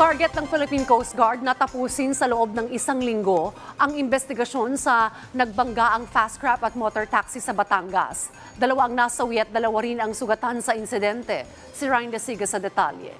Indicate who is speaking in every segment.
Speaker 1: Target ng Philippine Coast Guard na tapusin sa loob ng isang linggo ang investigasyon sa nagbanggaang fast craft at motor taxi sa Batangas. Dalawa ang nasawi at dalawa rin ang sugatan sa insidente. Si Ryan Desiga sa detalye.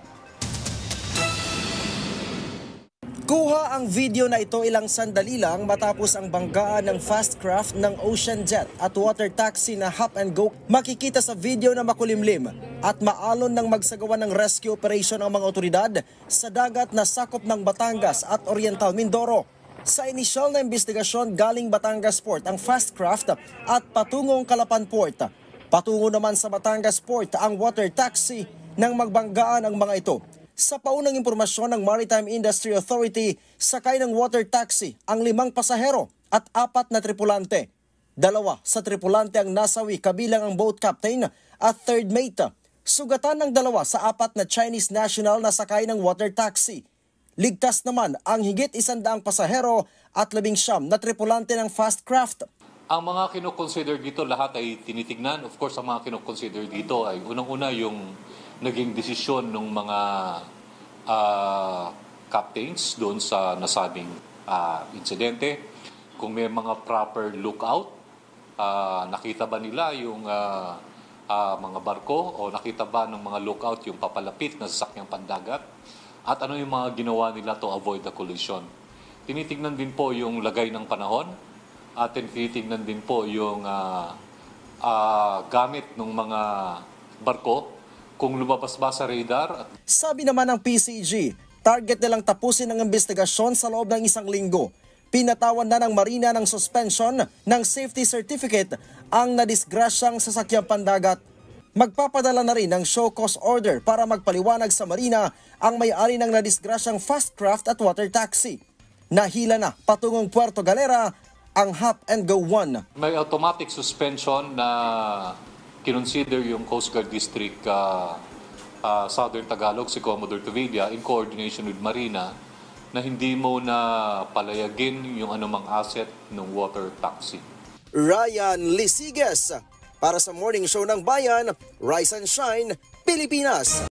Speaker 2: Kuha ang video na ito ilang sandali lang matapos ang banggaan ng fast craft ng Ocean Jet at water taxi na Hop and Go. Makikita sa video na makulimlim at maalon ng magsagawa ng rescue operation ang mga otoridad sa dagat na sakop ng Batangas at Oriental Mindoro. Sa inisyal na investigasyon, galing Batangas Port ang fast craft at patungong Calapan Port. Patungo naman sa Batangas Port ang water taxi nang magbanggaan ang mga ito. Sa paunang impormasyon ng Maritime Industry Authority, sakay ng water taxi ang 5 pasahero at 4 na tripulante. 2 sa tripulante ang nasawi kabilang ang boat captain at third mate. Sugatan ng 2 sa 4 na Chinese national na sakay ng water taxi. Ligtas naman ang higit 100 pasahero at 19 na tripulante ng fast craft.
Speaker 3: Ang mga kinoconsider dito lahat ay tinitignan. Of course, ang mga kinoconsider dito ay unang-una yung naging desisyon ng mga captains doon sa nasabing insidente. Kung may mga proper lookout, nakita ba nila yung mga barko o nakita ba ng mga lookout yung papalapit na sasakyang pandagat? At ano yung mga ginawa nila to avoid the collision? Tinitignan din po yung lagay ng panahon at tinitignan din po yung gamit ng mga barko kung lumabas ba sa radar.
Speaker 2: Sabi naman ng PCG, target nilang tapusin ang investigasyon sa loob ng isang linggo. Pinatawan na ng Marina ng suspension ng safety certificate ang nadisgrasyang sasakyang pandagat. Magpapadala na rin ng show cause order para magpaliwanag sa Marina ang may-ari ng nadisgrasyang fast craft at water taxi. Nahila na patungong Puerto Galera ang Hop and Go 1.
Speaker 3: May automatic suspension na kinonsider yung Coast Guard District Southern Tagalog, si Commodore Tavilla, in coordination with Marina, na hindi mo na palayagin yung anumang asset ng water taxi.
Speaker 2: Ryan Lisigas, para sa Morning Show ng Bayan, Rise and Shine, Pilipinas.